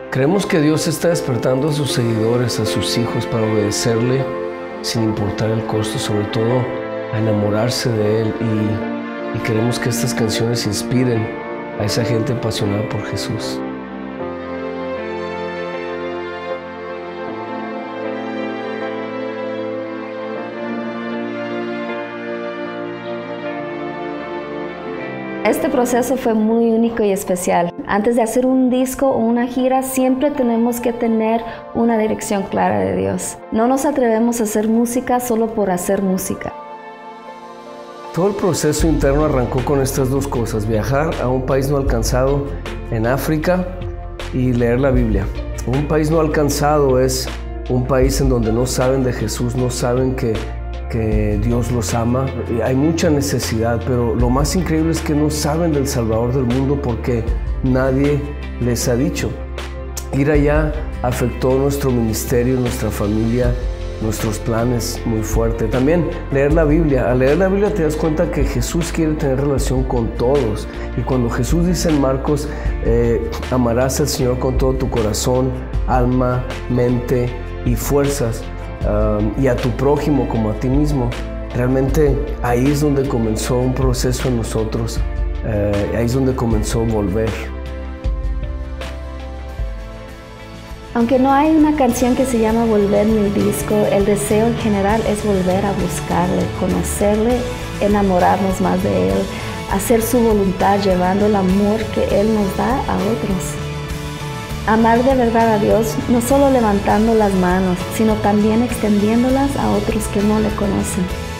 Creemos que Dios está despertando a sus seguidores, a sus hijos, para obedecerle sin importar el costo, sobre todo a enamorarse de Él. Y queremos que estas canciones inspiren a esa gente apasionada por Jesús. Este proceso fue muy único y especial. Antes de hacer un disco o una gira, siempre tenemos que tener una dirección clara de Dios. No nos atrevemos a hacer música solo por hacer música. Todo el proceso interno arrancó con estas dos cosas: viajar a un país no alcanzado en África y leer la Biblia. Un país no alcanzado es un país en donde no saben de Jesús, no saben que Dios los ama. Hay mucha necesidad, pero lo más increíble es que no saben del Salvador del mundo porque nadie les ha dicho. Ir allá afectó nuestro ministerio, nuestra familia, nuestros planes muy fuerte. También leer la Biblia. Al leer la Biblia te das cuenta que Jesús quiere tener relación con todos. Y cuando Jesús dice en Marcos, amarás al Señor con todo tu corazón, alma, mente y fuerzas, y a tu prójimo como a ti mismo, realmente ahí es donde comenzó un proceso en nosotros. Ahí es donde comenzó volver. Aunque no hay una canción que se llama Volver en el disco, el deseo en general es volver a buscarle, conocerle, enamorarnos más de Él, hacer su voluntad llevando el amor que Él nos da a otros. Amar de verdad a Dios, no solo levantando las manos, sino también extendiéndolas a otros que no le conocen.